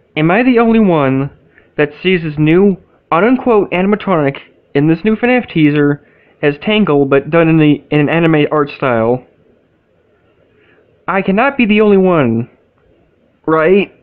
Am I the only one that sees this new, unquote, animatronic in this new FNAF teaser as Tangle, but done in an anime art style? I cannot be the only one, right?